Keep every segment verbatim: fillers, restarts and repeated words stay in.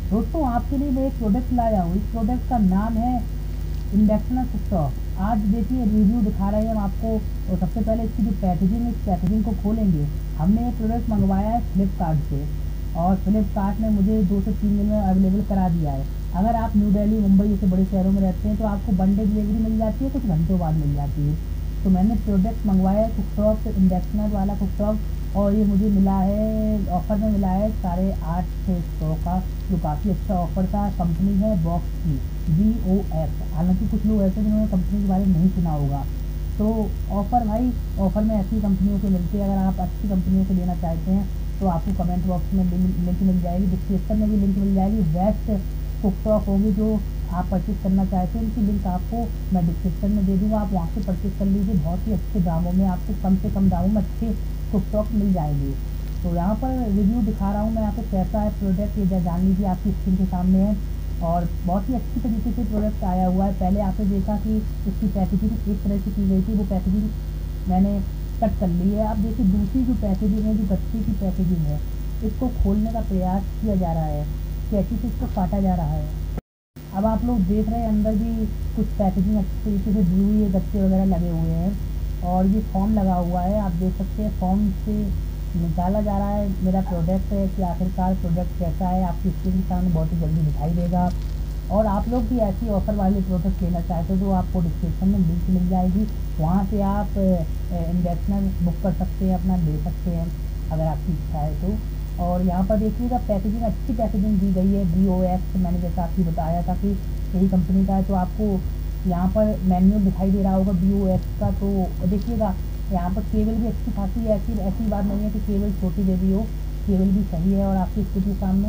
दोस्तों आपके लिए मैं एक प्रोडक्ट लाया हूँ। इस प्रोडक्ट का नाम है इंडक्शनल कुकटॉप। आज देखिए रिव्यू दिखा रहे हैं हम आपको। और सबसे पहले इसकी जो पैकेजिंग है, इस पैकेजिंग को खोलेंगे। हमने ये प्रोडक्ट मंगवाया है फ्लिपकार्ट से, और फ्लिपकार्ट ने मुझे दो से तीन दिन में अवेलेबल करा दिया है। अगर आप न्यू दिल्ली, मुंबई जैसे बड़े शहरों में रहते हैं तो आपको वन डे डिलीवरी मिल जाती है, कुछ घंटों बाद मिल जाती है। तो मैंने प्रोडक्ट मंगवाया है कुकटॉप, इंडक्शनल वाला कुकटॉप, और ये मुझे मिला है ऑफ़र में मिला है साढ़े आठ सौ का, जो काफ़ी अच्छा ऑफ़र था। कंपनी है बॉक्स की, बी ओ एस। हालांकि कुछ लोग ऐसे जिन्होंने कंपनी के बारे में नहीं सुना होगा। तो ऑफ़र भाई, ऑफ़र में ऐसी कंपनियों के मिलते हैं। अगर आप अच्छी कंपनियों से लेना चाहते हैं तो आपको कमेंट बॉक्स में लिंक मिल जाएगी, डिस्क्रिप्शन में भी लिंक मिल जाएगी। बेस्ट कुकटॉप होगी जो आप परचेज़ करना चाहते हैं, उनकी लिंक आपको मैं डिस्क्रिप्शन में दे दूँगा। आप वहाँ से परचेज़ कर लीजिए। बहुत ही अच्छे दामों में आपको, कम से कम दामों में अच्छे कुकटॉप मिल जाएंगे। तो यहाँ पर रिव्यू दिखा रहा हूँ मैं आपको, कैसा है प्रोडक्ट ये जान लीजिए। आपकी स्क्रीन के सामने है, और बहुत ही अच्छी तरीके से प्रोडक्ट आया हुआ है। पहले आपने देखा कि इसकी पैकेजिंग एक तरह से की गई थी, वो पैकेजिंग मैंने कट कर ली है। अब देखिए दूसरी जो पैकेजिंग है, जो गत्ते की पैकेजिंग है, इसको खोलने का प्रयास किया जा रहा है, कैंची से इसको काटा जा रहा है। अब आप लोग देख रहे हैं अंदर भी कुछ पैकेजिंग अच्छी तरीके से दी हुई है, गत्ते वगैरह लगे हुए हैं, और ये फॉर्म लगा हुआ है। आप देख सकते हैं फॉर्म से निकाला जा रहा है मेरा प्रोडक्ट है कि आखिरकार प्रोडक्ट कैसा है। आपकी स्क्रीन के सामने बहुत ही जल्दी दिखाई देगा। और आप लोग भी ऐसी ऑफ़र वाले प्रोडक्ट लेना चाहते हो तो आपको डिस्क्रिप्शन में लिंक मिल जाएगी, वहाँ से आप इंडक्शनल बुक कर सकते हैं, अपना ले सकते हैं अगर आपकी इच्छा है तो। और यहाँ पर देखिएगा पैकेजिंग, अच्छी पैकेजिंग दी गई है। बी ओ एक्स, मैंने जैसा आपको बताया था कि यही कंपनी का है। तो आपको यहाँ पर मैन्यूअल दिखाई दे रहा होगा बी ओ एक्स का। तो देखिएगा यहाँ पर केबल भी अच्छी खासी है, ऐसी ऐसी बात नहीं है कि केबल छोटी दे दी हो, केबल भी सही है। और आपकी स्क्रीन के सामने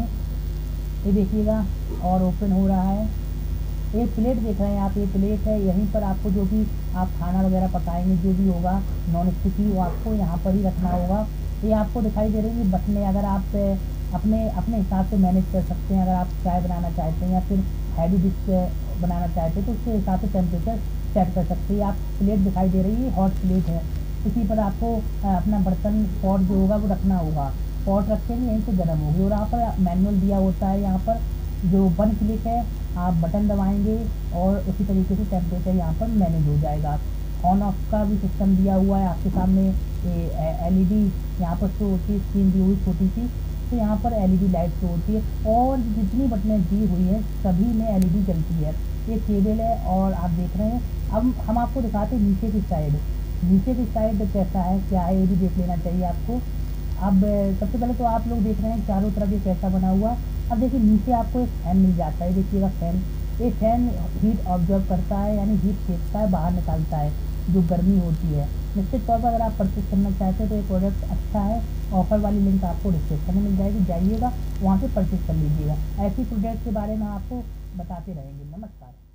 ये देखिएगा, और ओपन हो रहा है। एक प्लेट देख रहे हैं आप, ये प्लेट है। यहीं पर आपको जो भी आप खाना वगैरह पकाएंगे, जो भी होगा नॉन स्टिकी, वो आपको यहाँ पर ही रखना होगा। ये आपको दिखाई दे रही है बटने, अगर आप अपने अपने हिसाब से मैनेज कर सकते हैं। अगर आप चाय बनाना चाहते हैं या फिर हैवी डिश बनाना चाहते हैं तो उसके हिसाब से टेम्परेचर सेट कर सकते हैं। आप प्लेट दिखाई दे रही है, हॉट प्लेट है। इसी पर आपको अपना बर्तन, पॉट जो होगा वो रखना होगा। पॉट रखेंगे यहीं से गर्म होगी। और यहाँ पर मैनुअल दिया होता है, यहाँ पर जो वन क्लिक है, आप बटन दबाएंगे और उसी तरीके से टेम्परेचर यहाँ पर मैनेज हो जाएगा। ऑन ऑफ का भी सिस्टम दिया हुआ है आपके सामने। एल ई डी यहाँ पर शो होती है, स्क्रीन दी हुई छोटी सी, तो यहाँ पर L E D light show होती है। और जितनी बटनें दी हुई है सभी में एल ई डी जलती है। ये केबल है, और आप देख रहे हैं। अब हम आपको दिखाते हैं नीचे की साइड। नीचे की साइड कैसा है, क्या है, ये भी देख लेना चाहिए आपको। अब सबसे पहले तो आप लोग देख रहे हैं चारों तरफ ये कैसा बना हुआ। अब देखिए नीचे आपको एक फैन मिल जाता है, देखिएगा फैन। ये फैन हीट ऑब्जर्व करता है, यानी हीट फेंकता है, बाहर निकालता है जो गर्मी होती है। निश्चित तौर पर अगर आप परचेज करना चाहते हैं तो ये प्रोडक्ट अच्छा है। ऑफ़र वाली लिंक आपको डिस्क्रिप्शन में मिल जाएगी, जाइएगा वहाँ से परचेज कर लीजिएगा। ऐसी प्रोडक्ट के बारे में आपको बताते रहेंगे। नमस्कार।